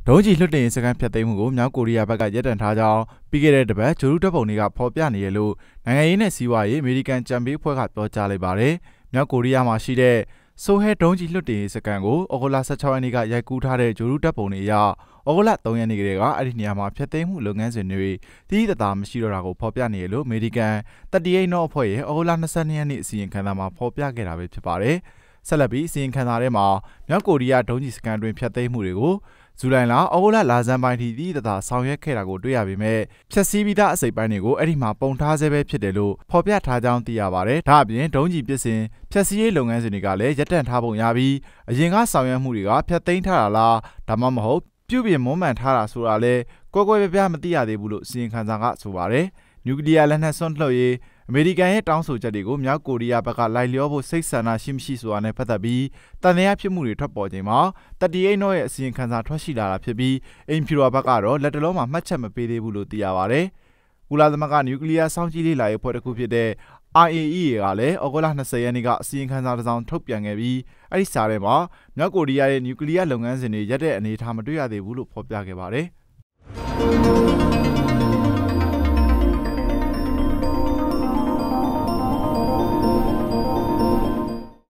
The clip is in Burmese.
ဒုံးကျည်လွှတ်တင်စကန်ဖြတ်သိမ်းမှုကိုမြောက်ကိုရီးယားဘက်ကရပ်တန့်ထားကြောင်းပြီးခဲ့တဲ့တပတ်ဂျိုရုတပ်ပုံတွေကဖော်ပြနေရလို့နိုင်ငံရေးနဲ့စီးပွားရေးအမေရိကန်ကြံပေးအဖွဲ့ကပြောကြားလိုက်ပါတယ်။မြောက်ကိုရီးယားမှာရှိတဲ့ဆိုဟဲဒုံးကျည်လွှတ်တင်စကန်ကိုဩဂုတ်လ16ရက်နေ့ကရိုက်ကူးထားတဲ့ဂျိုရုတပ်ပုံတွေအရဩဂုတ်လ3ရက်နေ့ကတည်းကအဲ့ဒီနေရာမှာဖြတ်သိမ်းမှုလုပ်ငန်းစဉ်တွေတည်တသာမရှိတော့တာကိုဖော်ပြနေရလို့အမေရိကန်38နော့အဖွဲ့ရဲ့ဩဂုတ်လ22ရက်နေ့အစီရင်ခံစာမှာဖော်ပြခဲ့တာပဲဖြစ်ပါတယ်။ဆက်လက်ပြီးအစီရင်ခံစာထဲမှာမြောက်ကိုရီးယားဒုံးကျည်စကန်တွင်ဖြတ်သိမ်းမှုတွေကိုဇူလိုင်လဩဂုတ်လလာဇန်ပိုင်းထိတည်တသာဆောင်ရွက်ခဲ့တာကိုတွေ့ရပေမဲ့ဖြတ်စည်းပြီးသားအစိပ်ပိုင်းတွေကိုအဲ့ဒီမှာပုံထားဆဲပဲဖြစ်တယ်လို့ဖော်ပြထားကြောင်းသိရပါတယ်။ဒါအပြင်ဒုံးကျည်ပစ်စင်ဖြတ်စည်းရေးလုပ်ငန်းစဉ်တွေကလည်းရပ်တန့်ထားပုံရပြီးအရင်ကဆောင်ရွက်မှုတွေကဖြတ်သိမ်းထားတာလားဒါမှမဟုတ်ပြုပြင်မွမ်းမံထားတာဆိုတာလဲကွဲကွဲပြားမသိရသေးဘူးလို့အစီရင်ခံစာကဆိုပါတယ်။နျူကလ িয়ার လက်နက်စွန့်လွှတ်ရေးအမေရိကန်ရဲ့တောင်းဆိုချက်တွေကိုမြောက်ကိုရီးယားဘက်ကလိုက်လျောဖို့စိတ်ဆန္ဒရှိမရှိဆိုတာနဲ့ပတ်သက်ပြီးတန်တရားဖြစ်မှုတွေထွက်ပေါ်ချိန်မှာ38နော့ရဲ့အစီရင်ခံစာထွက်ရှိလာတာဖြစ်ပြီးအိမ်ဖြူတော်ဘက်ကတော့လက်တလုံးမှာမှတ်ချက်မပေးသေးဘူးလို့သိရပါတယ်။ကုလသမဂ္ဂနျူကလ িয়ার စောင့်ကြည့်လေ့လာရေးအဖွဲ့တစ်ခုဖြစ်တဲ့ IAEA ကလည်းဩဂုတ်လ20ရက်နေ့ကအစီရင်ခံစာတစ်စောင်ထုတ်ပြန်ခဲ့ပြီးအဲ့ဒီစာထဲမှာမြောက်ကိုရီးယားရဲ့နျူကလ িয়ার လုပ်ငန်းစဉ်တွေရပ်တဲ့အနေအထားမတွေ့ရသေးဘူးလို့ဖော်ပြခဲ့ပါတယ်။